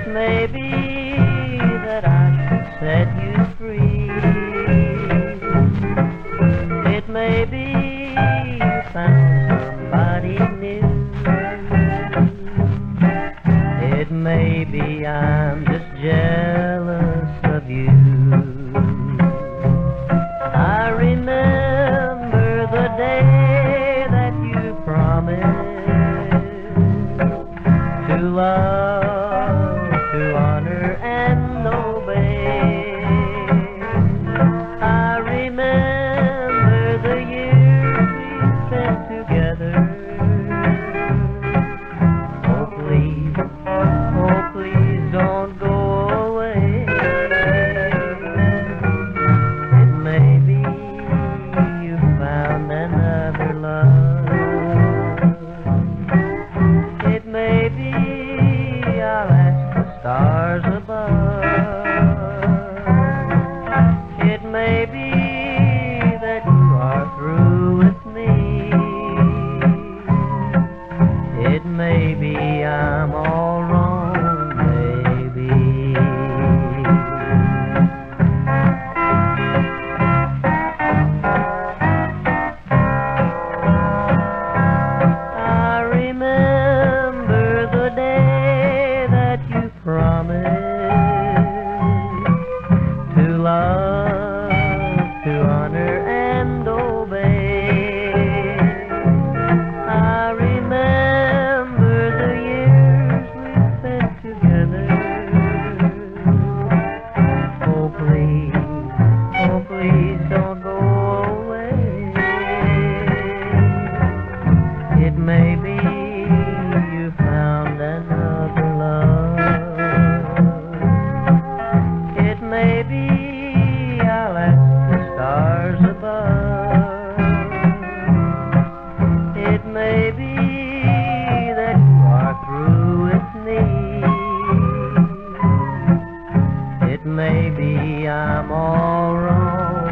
may be that I should set you free. It may be you found somebody new. It may be I'm just jealous of you. I remember the day that you promised to love, to honor and obey. I remember the years we spent together. Oh please don't go away. It may be you found another love. It may be I'll ask the stars above. It may be that you are through with me. It may be I'm all wrong, baby. I remember the day that you promised to love, to honor and obey. I remember the years we spent together. Oh please don't go away. It may be you found another love. It may be I'll ask the stars above. It may be that you are through with me. It may be I'm all wrong.